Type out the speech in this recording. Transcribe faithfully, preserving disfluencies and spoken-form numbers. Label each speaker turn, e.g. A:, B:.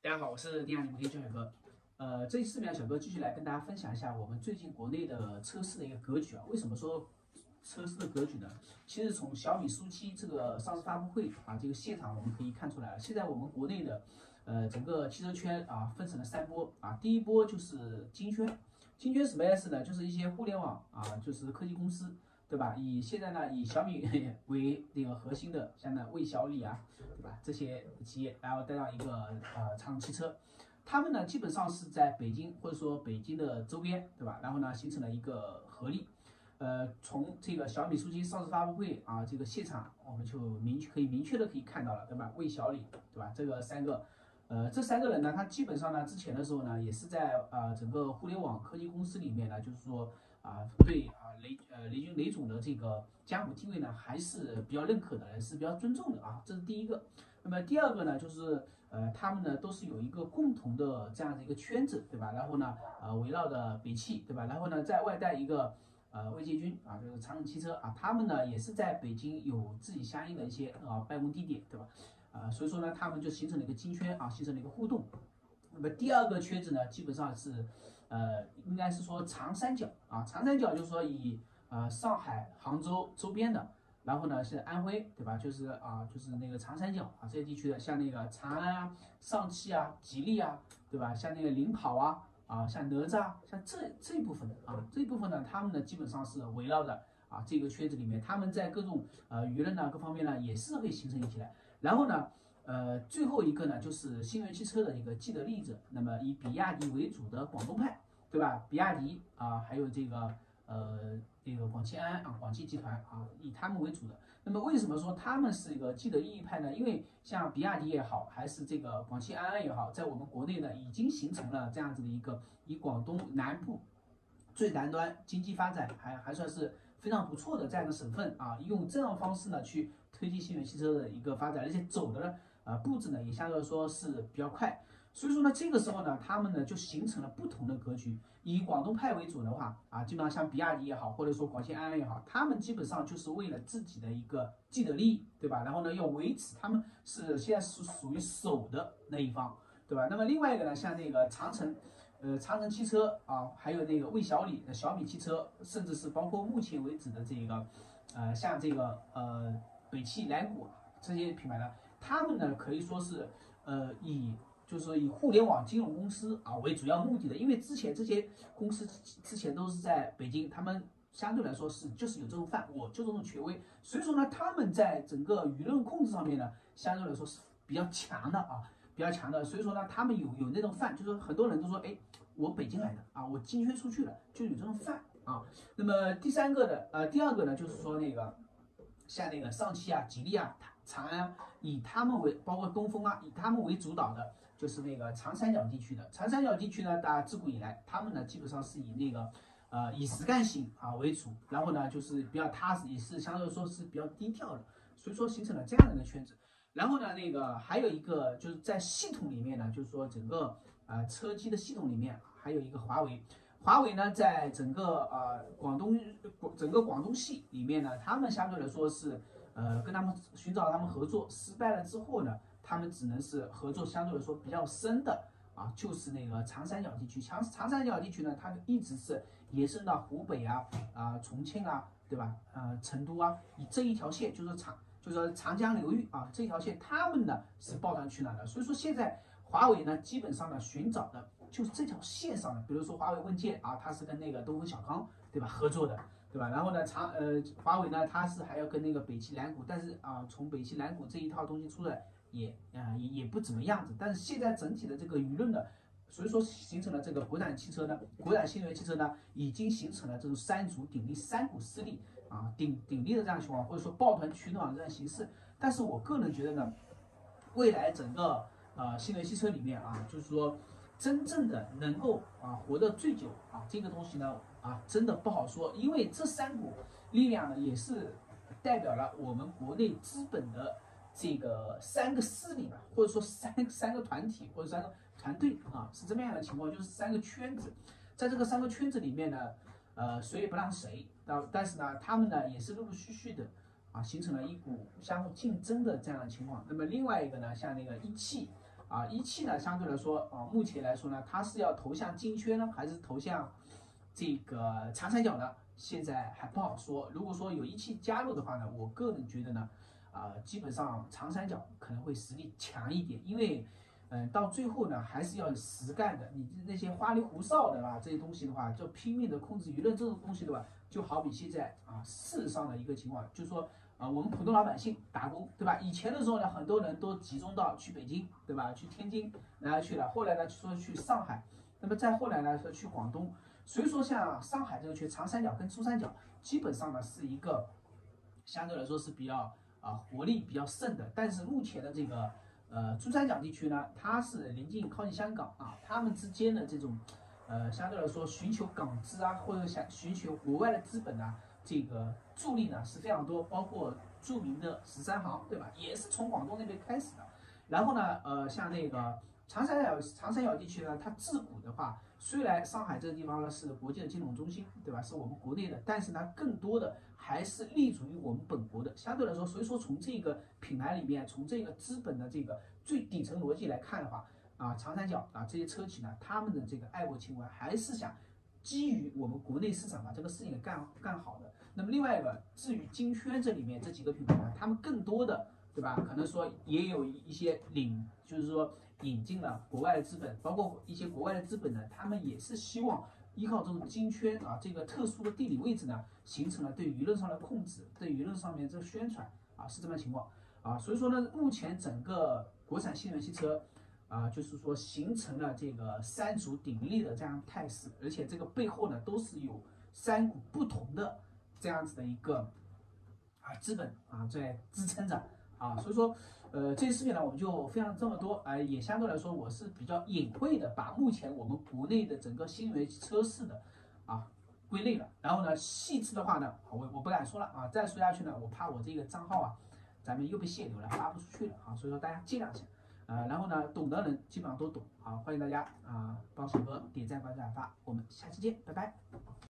A: 大家好，我是电压零五 K 周小哥。呃，这一次呢，小哥继续来跟大家分享一下我们最近国内的车市的一个格局啊。为什么说车市的格局呢？其实从小米速七这个上市发布会啊，这个现场我们可以看出来，现在我们国内的呃整个汽车圈啊分成了三波啊。第一波就是金圈，金圈什么意思呢？就是一些互联网啊，就是科技公司。对吧？以现在呢，以小米为这个核心的，像那魏小李啊，对吧？这些企业，然后带到一个呃长城汽车，他们呢基本上是在北京或者说北京的周边，对吧？然后呢形成了一个合力。呃，从这个小米速七上市发布会啊，这个现场我们就明可以明确的可以看到了，对吧？魏小李，对吧？这个三个。呃，这三个人呢，他基本上呢，之前的时候呢，也是在呃整个互联网科技公司里面呢，就是说啊、对啊雷呃雷军雷总的这个江湖地位呢，还是比较认可的，是比较尊重的啊，这是第一个。那么第二个呢，就是呃他们呢都是有一个共同的这样的一个圈子，对吧？然后呢呃围绕着北汽，对吧？然后呢在外带一个呃魏建军啊，就是长城汽车啊，他们呢也是在北京有自己相应的一些啊办公地点，对吧？啊，所以说呢，他们就形成了一个金圈啊，形成了一个互动。那么第二个圈子呢，基本上是，呃，应该是说长三角啊，长三角就是说以呃上海、杭州周边的，然后呢是安徽，对吧？就是啊，就是那个长三角啊这些地区的，像那个长安啊、上汽啊、吉利啊，对吧？像那个领跑啊，啊，像哪吒啊，像这这一部分的啊，这一部分呢，他们呢基本上是围绕着啊这个圈子里面，他们在各种呃舆论呢各方面呢也是会形成一起来。然后呢，呃，最后一个呢，就是新能源汽车的一个既得利益者。那么以比亚迪为主的广东派，对吧？比亚迪啊，还有这个呃这个广汽安安啊，广汽集团啊，以他们为主的。那么为什么说他们是一个既得利益派呢？因为像比亚迪也好，还是这个广汽安安也好，在我们国内呢，已经形成了这样子的一个以广东南部最南端经济发展还还算是非常不错的这样一个省份啊，用这样的方式呢去推进新能源汽车的一个发展，而且走的呢呃步子呢也相对来说是比较快，所以说呢这个时候呢他们呢就形成了不同的格局。以广东派为主的话啊，基本上像比亚迪也好，或者说广汽安安也好，他们基本上就是为了自己的一个既得利益，对吧？然后呢要维持他们是现在是属于守的那一方，对吧？那么另外一个呢，像那个长城。呃，长城汽车啊，还有那个魏小李的小米汽车，甚至是包括目前为止的这个，呃，像这个呃北汽、蓝谷这些品牌呢，他们呢可以说是呃以就是以互联网金融公司啊为主要目的的，因为之前这些公司之前都是在北京，他们相对来说是就是有这种范，我就这种权威，所以说呢，他们在整个舆论控制上面呢，相对来说是比较强的啊。比较强的，所以说呢，他们有有那种范，就是很多人都说，哎，我北京来的啊，我金圈出去了，就有这种范啊。那么第三个的，呃，第二个呢，就是说那个像那个上汽啊、吉利啊、长安啊，以他们为，包括东风啊，以他们为主导的，就是那个长三角地区的。长三角地区呢，大家自古以来，他们呢基本上是以那个呃以实干型啊为主，然后呢就是比较踏实，也是相对来说是比较低调的，所以说形成了这样的一个圈子。然后呢，那个还有一个就是在系统里面呢，就是说整个呃车机的系统里面还有一个华为。华为呢，在整个呃广东整个广东系里面呢，他们相对来说是呃跟他们寻找他们合作失败了之后呢，他们只能是合作相对来说比较深的啊，就是那个长三角地区。长长三角地区呢，它一直是延伸到湖北啊啊、重庆啊，对吧？呃，成都啊，以这一条线就是长。就是长江流域啊这条线，他们呢是抱团取暖的，所以说现在华为呢基本上呢寻找的就是这条线上的，比如说华为问界啊，它是跟那个东风小康对吧合作的，对吧？然后呢长呃华为呢它是还要跟那个北汽蓝谷，但是啊从北汽蓝谷这一套东西出来也啊、呃、也也不怎么样子，但是现在整体的这个舆论呢。所以说形成了这个国产汽车呢，国产新能源汽车呢，已经形成了这种三足鼎立、三股势力啊，鼎鼎立的这样情况，或者说抱团取暖的这样形式。但是我个人觉得呢，未来整个呃新能源汽车里面啊，就是说真正的能够啊活得最久啊，这个东西呢啊真的不好说，因为这三股力量呢也是代表了我们国内资本的这个三个势力吧，或者说三三个团体或者三个团队啊，是这么样的情况，就是三个圈子，在这个三个圈子里面呢，呃，谁也不让谁，但但是呢，他们呢也是陆陆续续的啊，形成了一股相互竞争的这样的情况。那么另外一个呢，像那个一汽啊，一汽呢相对来说啊，目前来说呢，它是要投向金圈呢，还是投向这个长三角呢？现在还不好说。如果说有一汽加入的话呢，我个人觉得呢，啊、基本上长三角可能会实力强一点，因为，嗯、到最后呢，还是要实干的。你那些花里胡哨的吧，这些东西的话，就拼命的控制舆论这种东西的吧，就好比现在啊，事实上的一个情况，就是说。啊，我们普通老百姓打工，对吧？以前的时候呢，很多人都集中到去北京，对吧？去天津，然后去了，后来呢说去上海，那么再后来呢说去广东。所以说像上海这个区，长三角跟珠三角基本上呢是一个相对来说是比较啊活力比较盛的，但是目前的这个呃珠三角地区呢，它是临近靠近香港啊，他们之间的这种呃相对来说寻求港资啊，或者想寻求国外的资本啊。这个助力呢是非常多，包括著名的十三行，对吧？也是从广东那边开始的。然后呢，呃，像那个长三角长三角地区呢，它自古的话，虽然上海这个地方呢是国际的金融中心，对吧？是我们国内的，但是呢，更多的还是立足于我们本国的。相对来说，所以说从这个品牌里面，从这个资本的这个最底层逻辑来看的话，啊，长三角啊这些车企呢，他们的这个爱国情怀还是想基于我们国内市场把这个事情给干干好的。那么另外一个，至于金圈这里面这几个品牌呢，他们更多的，对吧？可能说也有一些领，就是说引进了国外的资本，包括一些国外的资本呢，他们也是希望依靠这种金圈啊这个特殊的地理位置呢，形成了对舆论上的控制，对舆论上面这个宣传啊是这么情况啊。所以说呢，目前整个国产新能源汽车。啊，就是说形成了这个三足鼎立的这样态势，而且这个背后呢都是有三股不同的这样子的一个啊资本啊在支撑着啊，所以说呃这些视频呢我们就分享这么多，啊，也相对来说我是比较隐晦的把目前我们国内的整个新能源车市的啊归类了，然后呢细致的话呢我我不敢说了啊，再说下去呢我怕我这个账号啊咱们又被限流了发不出去了啊，所以说大家尽量想。呃，然后呢，懂的人基本上都懂，好，欢迎大家啊、帮小哥点赞、关注、转发，我们下期见，拜拜。